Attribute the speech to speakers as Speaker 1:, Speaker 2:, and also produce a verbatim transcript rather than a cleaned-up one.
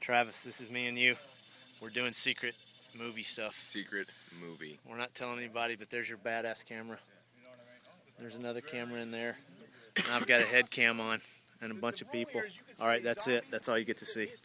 Speaker 1: Travis, this is me and you. We're doing secret movie stuff.
Speaker 2: Secret movie.
Speaker 1: We're not telling anybody, but there's your badass camera. There's another camera in there. And I've got a head cam on and a bunch of people. All right, that's it. That's all you get to see.